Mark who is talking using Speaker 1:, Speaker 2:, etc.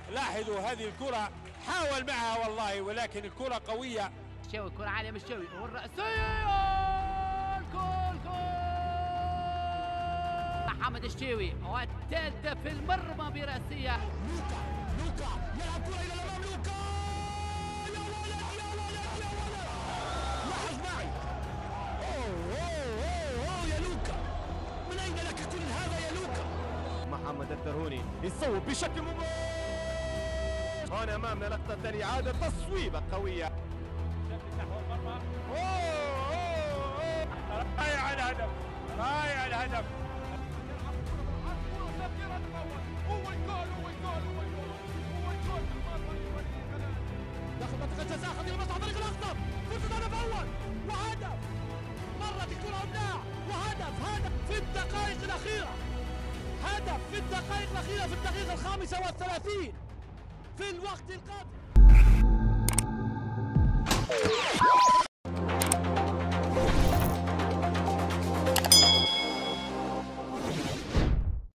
Speaker 1: لاحظوا هذه الكرة حاول معها والله، ولكن الكرة قوية.
Speaker 2: الشاوي كرة عالية من الشاوي والرأسية، جول محمد الشاوي والثالثة في المرمى برأسية.
Speaker 3: لوكا يلعب كرة إلى الأمام، لوكا يا ولد يا ولد يا ولد، لاحظ معي. أوه يا لوكا، من أين لك كل هذا يا لوكا؟
Speaker 4: محمد الترهوني يصوب بشكل مباشر. هنا أمامنا لقطة الإعادة، تصويبة قوية.
Speaker 1: رائع الهدف، رائع الهدف.
Speaker 3: داخل منطقة الجزاء، خطير مصلحة فريق الأخضر، فرصة هدف أول وهدف. مرت الكرة أبداع وهدف في الدقائق الأخيرة، هدف في الدقائق الأخيرة، في الدقيقة 35 في الوقت القادم.